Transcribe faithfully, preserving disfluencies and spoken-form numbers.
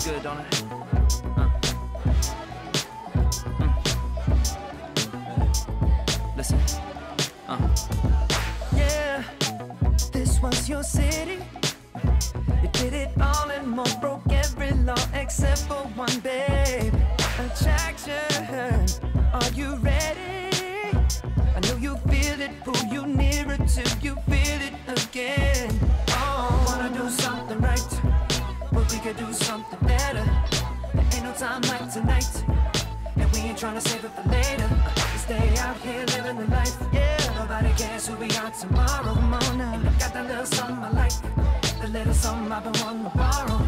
good, don't it? Uh. Mm. Listen. Uh. Yeah, this was your city. You did it all and more, broke every law except for one, babe. Attraction, are you ready? I know you feel it, pull you nearer till you feel it again. Oh, wanna do something right, but we could do something better. There ain't no time like tonight, and we ain't trying to save it for later. We stay out here living the life, yeah. Nobody cares who we are tomorrow. Come on now. And I got that little something I like, the little something I've been wanting to borrow.